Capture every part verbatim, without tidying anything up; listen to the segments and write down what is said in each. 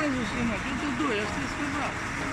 сразу снимать. Это до, я же тебе сказал.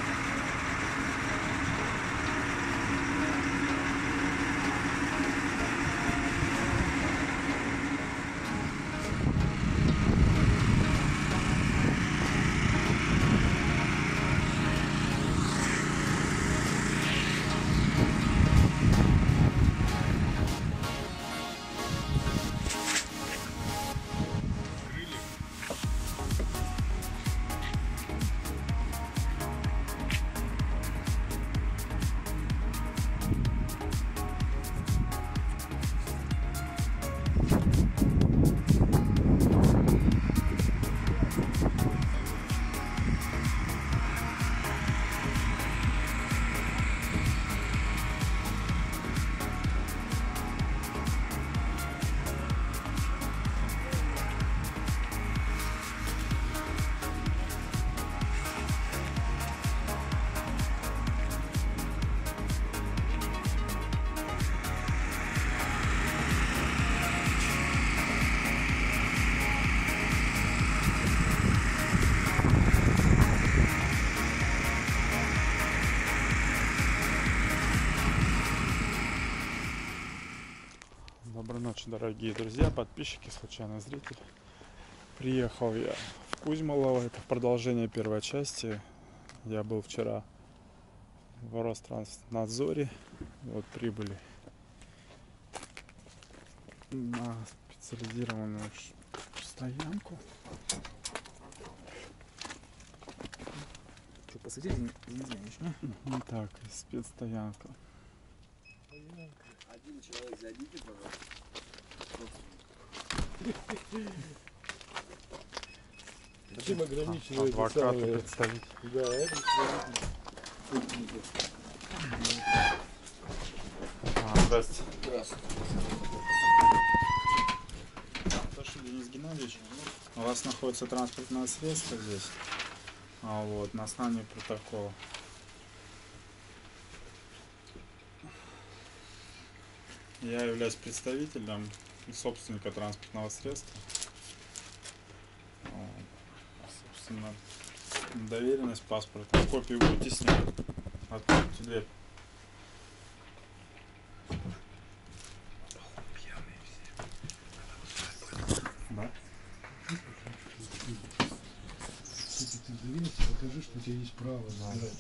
Доброй ночи, дорогие друзья, подписчики, случайный зритель. Приехал я в Кузьмолово, это в продолжение первой части. Я был вчера в Ространснадзоре. Вот прибыли на специализированную стоянку. Что, посадить, не знаешь, не? Ну так, спецстоянка. Один человек, зайдите, пожалуйста. Чем ограничивает Адвокаты, представитель. Да, это А, здрасте. Здравствуйте. Прошу, Денис Геннадьевич, у вас находится транспортное средство здесь, а вот на основании протокола. Я являюсь представителем собственника транспортного средства. Вот. Собственно, доверенность, паспорт, копию будете снимать? Откройте дверь. Да? ты доверься, покажи, что у тебя есть право забирать.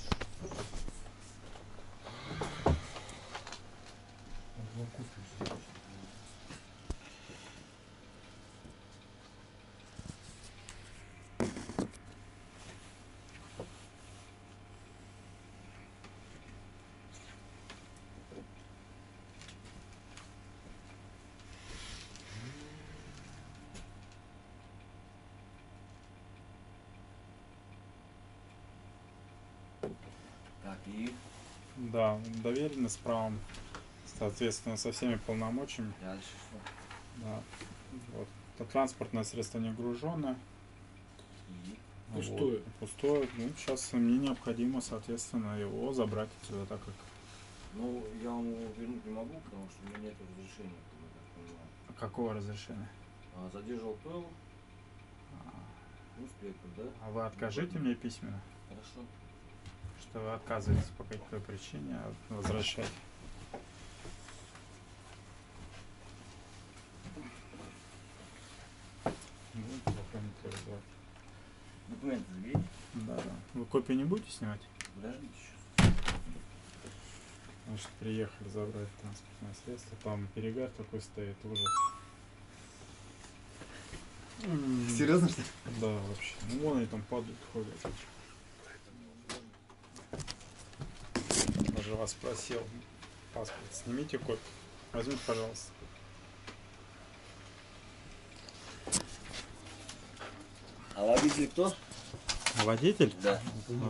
Так, и Да, доверенность с правом, соответственно, со всеми полномочиями. дальше что? Да. Вот. Это транспортное средство не груженное. И Пустое. Вот. Пустое. Ну, сейчас мне необходимо, соответственно, его забрать отсюда, так как. ну, я вам его вернуть не могу, потому что у меня нет разрешения, я так понимаю. Какого разрешения? А, задержал ПЭЛ, инспектор, да? А вы откажите мне письменно, Хорошо. что вы отказываетесь по какой причине возвращать. Вот, документы вызывать. Документы заберите. Да, да. Вы копию не будете снимать? Подождите еще. Потому что приехали забрать транспортное средство. Там перегар такой стоит, ужас. Серьезно, что ли? Да, вообще. Ну вон они там падают, ходят. Даже вас просил паспорт. Снимите копию. Возьмите, пожалуйста. А водитель кто? Водитель? Да.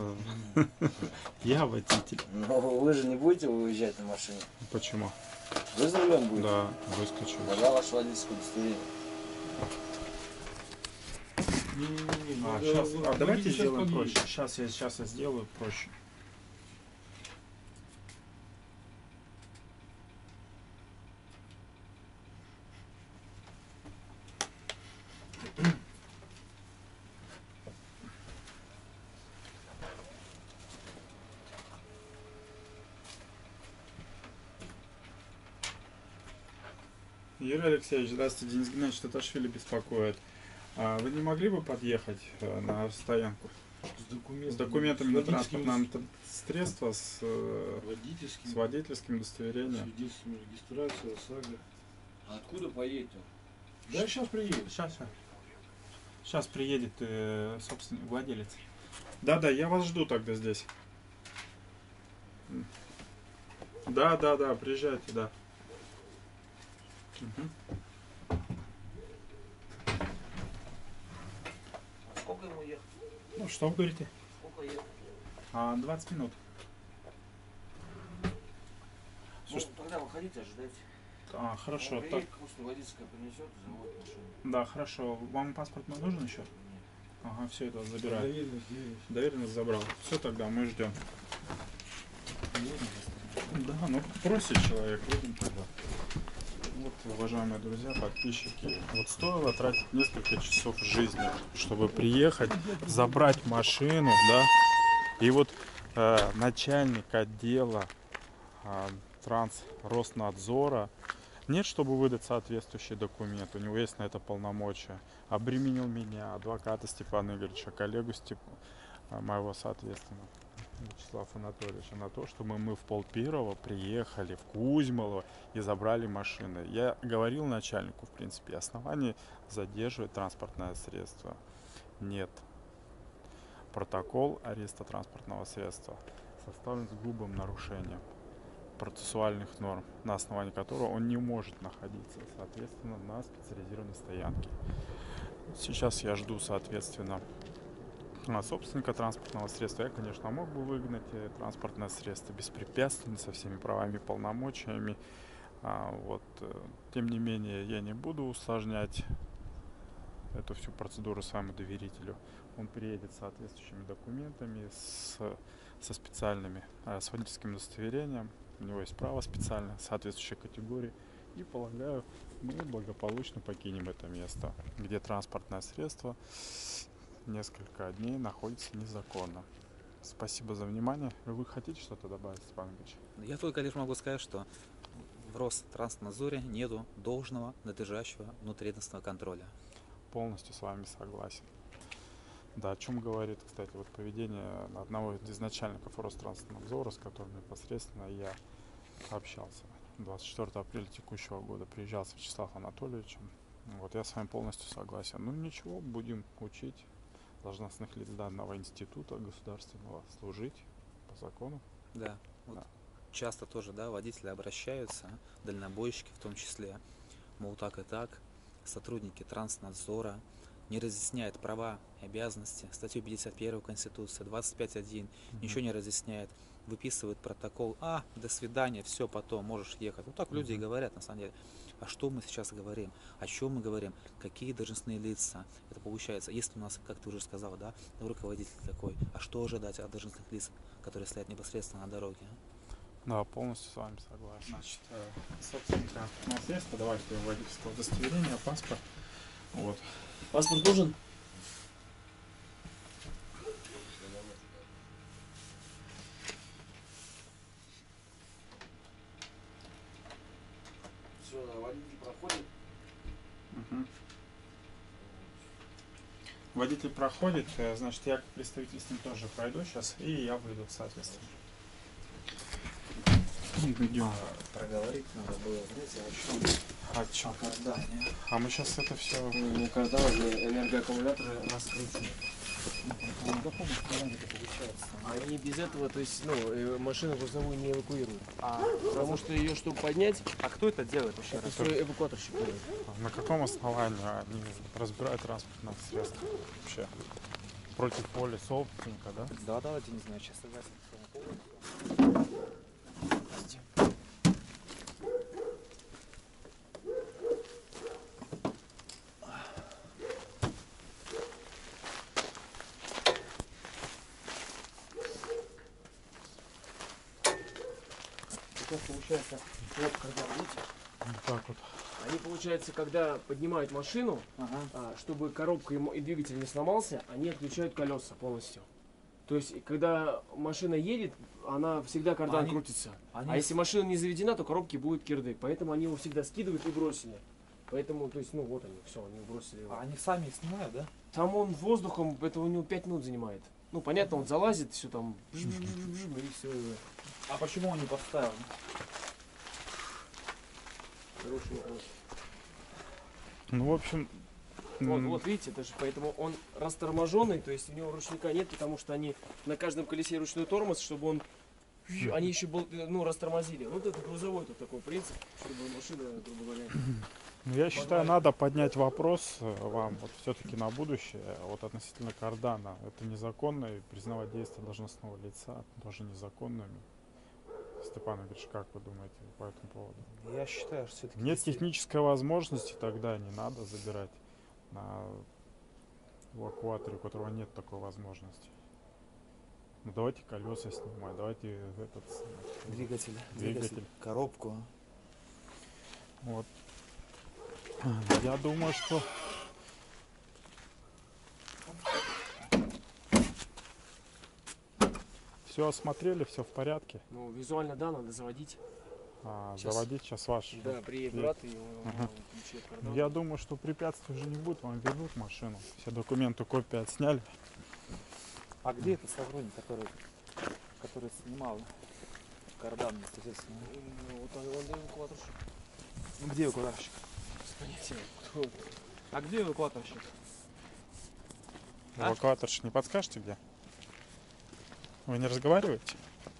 Я водитель. Но вы же не будете выезжать на машине. Почему? Вы за рулем будете? Да, выскочил. Тогда ваше водительское удостоверение. А, сейчас, а давайте сделаем проще. Сейчас я, сейчас я сделаю проще. Юрий Алексеевич, здравствуйте. Денис Геннадьевич Таташвили беспокоит. А вы не могли бы подъехать э, на стоянку С документами, с документами на с водительским транспортное средство, с, э, водительским, с водительским удостоверением? свидетельством регистрации, ОСАГО. А откуда поедете? Да, сейчас приедет. Сейчас, сейчас. Сейчас приедет э, собственник, владелец. Да-да, я вас жду тогда здесь. М. Да, да, да, приезжайте, да. Мгм. Сколько ему ехать? Ну, что вы говорите? Сколько ехать? А, двадцать минут. Ну, тогда выходите, ожидайте. А, хорошо, Он так. приедет, пусть водительская принесет и заводит машину. Да, хорошо. Вам паспорт мой нужен еще? Нет. Ага, все это забираю. Доверенность, доверенность. Доверенность забрал. Все, тогда мы ждем. Да, ну просит человек, будем тогда. Вот, уважаемые друзья, подписчики, вот стоило тратить несколько часов жизни, чтобы приехать, забрать машину, да, и вот э, начальник отдела э, Трансроснадзора, нет, чтобы выдать соответствующий документ, у него есть на это полномочия, обременил меня, адвоката Степана Игоревича, коллегу Степ... моего, соответственно, Вячеслава Анатольевича, на то, чтобы мы в полпирого приехали в Кузьмолово и забрали машины. Я говорил начальнику, в принципе, оснований задерживать транспортное средство нет. Протокол ареста транспортного средства составлен с грубым нарушением процессуальных норм, на основании которого он не может находиться, соответственно, на специализированной стоянке. Сейчас я жду, соответственно, собственника транспортного средства. Я, конечно, мог бы выгнать транспортное средство беспрепятственно, со всеми правами и полномочиями. А, вот, тем не менее, я не буду усложнять эту всю процедуру своему доверителю. Он приедет с соответствующими документами, с, со специальными, а, с водительским удостоверением. У него есть право специальное, соответствующей категории. И, полагаю, мы благополучно покинем это место, где транспортное средство несколько дней находится незаконно. Спасибо за внимание. Вы хотите что-то добавить, Степан Ильич? Я только лишь могу сказать, что в Ространснадзоре нету должного надлежащего внутриведомственного контроля. Полностью с вами согласен. Да, о чем говорит, кстати, вот поведение одного из начальников Ространснадзора, с которым непосредственно я общался. двадцать четвёртого апреля текущего года приезжал с Вячеславом Анатольевичем. Вот я с вами полностью согласен. Ну ничего, будем учить должностных лиц данного института государственного служить по закону. Да, вот Да. часто тоже, да, водители обращаются, дальнобойщики в том числе, мол, так и так, сотрудники Транснадзора не разъясняют права и обязанности, статью пятьдесят первой Конституции, двадцать пять один, Мгм. ничего не разъясняет, выписывают протокол, а, до свидания, все, потом можешь ехать. Вот так люди и Мгм. говорят, на самом деле. А что мы сейчас говорим? О чем мы говорим? Какие должностные лица? Это получается, если у нас, как ты уже сказал, да, руководитель такой, а что ожидать от должностных лиц, которые стоят непосредственно на дороге? Да, полностью с вами согласен. Значит, э, собственно, транспортное средство, давайте водительское удостоверение, паспорт. Вот. Паспорт нужен? Все, водитель проходит. Мгм. Водитель проходит, э, значит, я как представитель с ним тоже пройду сейчас, и я выйду, соответственно. Идем. Проговорить надо было, знаете, о чем? А чё? Оправдание. А мы сейчас это все. Ну, когда уже энергоаккумуляторы раскрыты. На каком основании это получается? Они без этого, то есть, ну, э, машину грузовую не эвакуируют. А, потому что ее, чтобы поднять, А кто это делает вообще? это все эвакуаторщик делает. На каком основании они разбирают транспортное средство вообще? Против воли собственника, да? Да, давайте, не знаю, сейчас согласен по этому поводу. Сейчас получается, вот когда, видите, Вот так вот. они, получается, когда поднимают машину, Ага. а, чтобы коробка и мо- и двигатель не сломался, они отключают колеса полностью. То есть, когда машина едет, она всегда кардан Они- крутится. Они А если машина не заведена, то коробки будет кирдык. Поэтому они его всегда скидывают и бросили. Поэтому, то есть, ну вот они, все, они бросили его. А они сами их снимают, да? Там он воздухом, это у него пять минут занимает. Ну, понятно, он залазит, все там, бж-бж-бж-бж, и все. А почему он не поставил? Хороший вопрос. Ну, в общем, Вот, м, вот, видите, даже поэтому он расторможенный, то есть у него ручника нет, потому что они на каждом колесе ручной тормоз, чтобы он, они еще был, ну, растормозили. Вот это грузовой тут такой принцип, чтобы машина, грубо говоря. ну, я считаю, надо поднять вопрос э, вам вот все-таки на будущее, вот относительно кардана. Это незаконно, и признавать действия должностного лица тоже незаконными. Степан Игоревич, как вы думаете по этому поводу? Я считаю, что все-таки... Нет технической возможности, тогда не надо забирать на эвакуаторе, у которого нет такой возможности. Ну, давайте колеса снимать, давайте этот э, Двигатель, Двигатель. коробку. Вот. Я думаю, что все осмотрели, все в порядке. Ну, визуально, да, надо заводить. А, Щас. заводить сейчас ваш. Да, приедет Нет. брат и он Ага. включит кардан. Я думаю, что препятствий уже не будет, вам вернут машину. Все документы, копии отсняли. А где этот сотрудник, который, который снимал кардан, соответственно? Ну, вот он, он эвакуаторщик. Где эвакуаторщик? Без понятия, кто это. А где эвакуаторщик? А? Эвакуаторш, не подскажете где? Вы не разговариваете?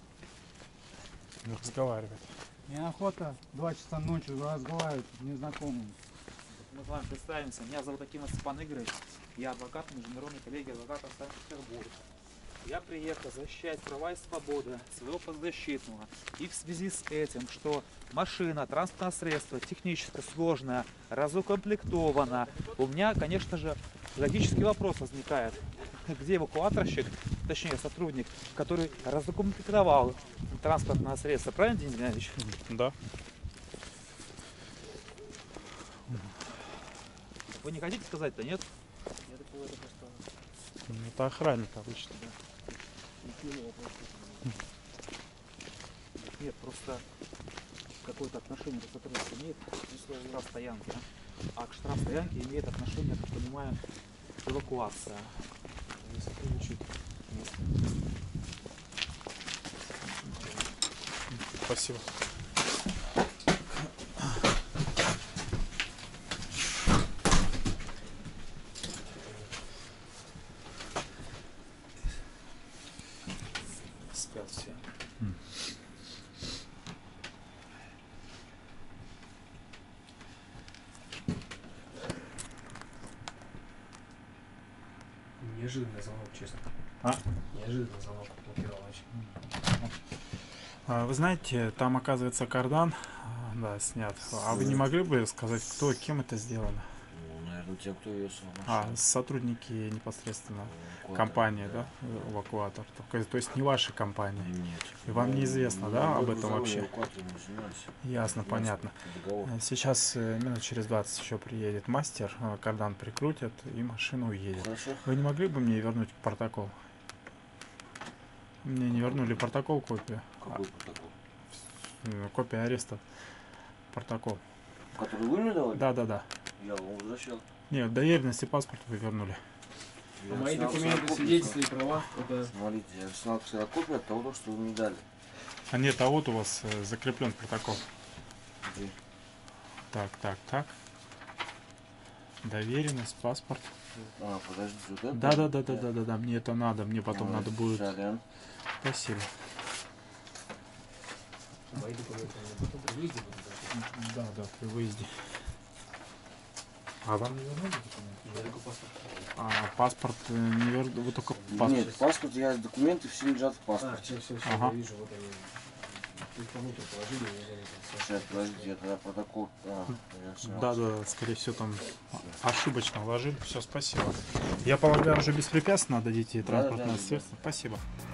Не разговаривает. Неохота два часа ночи разговаривать с незнакомым. Мы с вами представимся. Меня зовут Акимов Степан Игоревич. Я адвокат Международной коллегии адвокатов Санкт-Петербурга. Я приехал защищать права и свободы своего подзащитного. И в связи с этим, что машина, транспортное средство технически сложное, разукомплектовано, у меня, конечно же, логический вопрос возникает. Где эвакуаторщик, точнее сотрудник, который разукомплектовал транспортное средство, правильно, Денис Геннадьевич? Да. Вы не хотите сказать-то, нет? Я такого это просто Ну, это охранник обычно. не кинул вопрос. Нет, просто какое-то отношение к сотруднику имеет штраф стоянки. А к штраф стоянке имеет отношение, как понимаю, эвакуация. Не сотрудничает. Спасибо. Спят все. Неожиданный звонок, честно. А? Неожиданный звонок у Кирилла А, Вы знаете, там оказывается кардан, а, да, снят. А вы не могли бы сказать, кто, кем это сделано? Ну, наверное, те, кто ее сам. А, сотрудники непосредственно компании, да, эвакуатор. То, то есть не ваша компания. Нет. И вам неизвестно, да, об этом вообще? Не Ясно, понятно. Договор. Сейчас э, минут через двадцать еще приедет мастер, э, кардан прикрутят и машина уедет. Хорошо. Вы не могли бы мне вернуть протокол? Мне не вернули протокол, копию. Какой протокол? Э, Копия ареста. Протокол. Который вы мне давали? Да, да, да. Я вам возвращал. Нет, доверенность и паспорт вы вернули. Я Мои снял документы, ксерокопию, свидетельства и права, это Смотрите, я снял ксерокопию от того, что вы мне дали. А нет, а вот у вас э, закреплен протокол. Где? Так, так, так. Доверенность, паспорт. А, подождите, вот это? Да, да, да, да, да, да, да. Мне это надо, мне потом Ой, надо будет. сорян. Спасибо. мои документы. они потом при выезде будут записаны. Да, да, при выезде. А вам не вернули документы? Я только паспорт. А паспорт э, не вернули, вы только паспорт. Нет, паспорт, я документы все лежат в А, паспорте. все, все, все, Ага. я вижу, вот они. Их внутрь положили, я заметил. Всё. Сейчас, подождите, я тогда протокол. А, я снял. Да, да, скорее всего там ошибочно вложили. Все, спасибо. Я полагаю, уже беспрепятственно дадите Да, транспортное да, да. средство. Спасибо.